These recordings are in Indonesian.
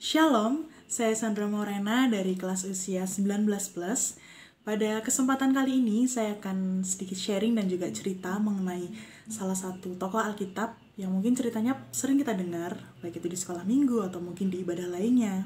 Shalom, saya Sandra Morena dari kelas usia 19+. Pada kesempatan kali ini saya akan sedikit sharing dan juga cerita mengenai salah satu tokoh Alkitab yang mungkin ceritanya sering kita dengar, baik itu di sekolah minggu atau mungkin di ibadah lainnya.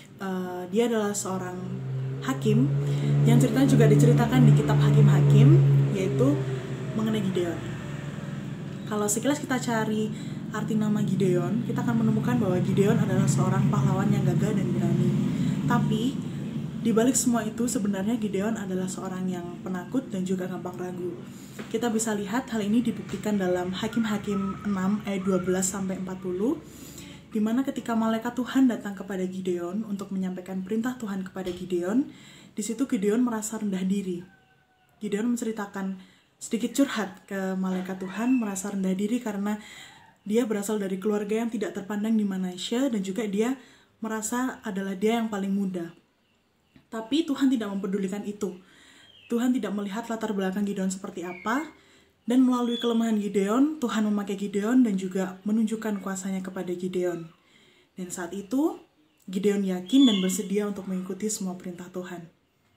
Dia adalah seorang hakim yang ceritanya juga diceritakan di kitab Hakim-Hakim, yaitu mengenai Gideon. Kalau sekilas kita cari arti nama Gideon, kita akan menemukan bahwa Gideon adalah seorang pahlawan yang gagah dan berani. Tapi di balik semua itu sebenarnya Gideon adalah seorang yang penakut dan juga gampang ragu. Kita bisa lihat hal ini dibuktikan dalam Hakim-Hakim 6 ayat 12-40, di mana ketika malaikat Tuhan datang kepada Gideon untuk menyampaikan perintah Tuhan kepada Gideon, di situ Gideon merasa rendah diri. Gideon menceritakan sedikit curhat ke malaikat Tuhan, merasa rendah diri karena dia berasal dari keluarga yang tidak terpandang di Manasya dan juga dia merasa adalah dia yang paling muda. Tapi Tuhan tidak mempedulikan itu. Tuhan tidak melihat latar belakang Gideon seperti apa, dan melalui kelemahan Gideon, Tuhan memakai Gideon dan juga menunjukkan kuasanya kepada Gideon. Dan saat itu, Gideon yakin dan bersedia untuk mengikuti semua perintah Tuhan.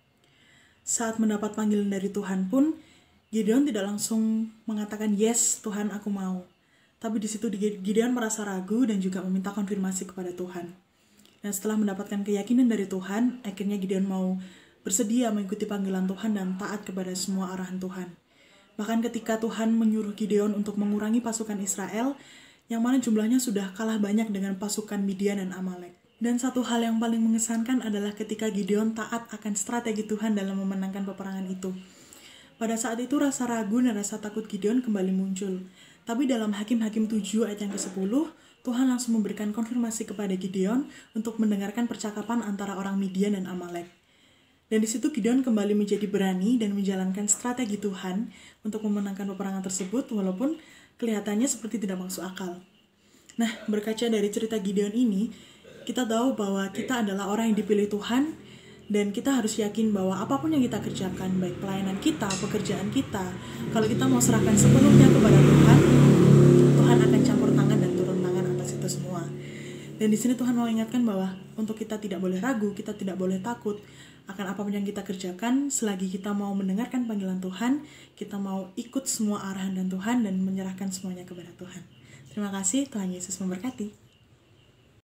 Saat mendapat panggilan dari Tuhan pun, Gideon tidak langsung mengatakan, "Yes, Tuhan, aku mau." Tapi di situ Gideon merasa ragu dan juga meminta konfirmasi kepada Tuhan. Dan setelah mendapatkan keyakinan dari Tuhan, akhirnya Gideon mau bersedia mengikuti panggilan Tuhan dan taat kepada semua arahan Tuhan. Bahkan ketika Tuhan menyuruh Gideon untuk mengurangi pasukan Israel, yang mana jumlahnya sudah kalah banyak dengan pasukan Midian dan Amalek. Dan satu hal yang paling mengesankan adalah ketika Gideon taat akan strategi Tuhan dalam memenangkan peperangan itu. Pada saat itu rasa ragu dan rasa takut Gideon kembali muncul. Tapi dalam Hakim-Hakim 7 ayat yang ke-10, Tuhan langsung memberikan konfirmasi kepada Gideon untuk mendengarkan percakapan antara orang Midian dan Amalek. Dan di situ Gideon kembali menjadi berani dan menjalankan strategi Tuhan untuk memenangkan peperangan tersebut walaupun kelihatannya seperti tidak masuk akal. Nah, berkaca dari cerita Gideon ini, kita tahu bahwa kita adalah orang yang dipilih Tuhan dan kita harus yakin bahwa apapun yang kita kerjakan, baik pelayanan kita, pekerjaan kita, kalau kita mau serahkan sepenuhnya kepada Tuhan, Tuhan akan campur tangan dan turun tangan atas itu semua. Dan di sini Tuhan mau ingatkan bahwa untuk kita tidak boleh ragu, kita tidak boleh takut akan apapun yang kita kerjakan, selagi kita mau mendengarkan panggilan Tuhan, kita mau ikut semua arahan dan Tuhan dan menyerahkan semuanya kepada Tuhan. Terima kasih, Tuhan Yesus memberkati.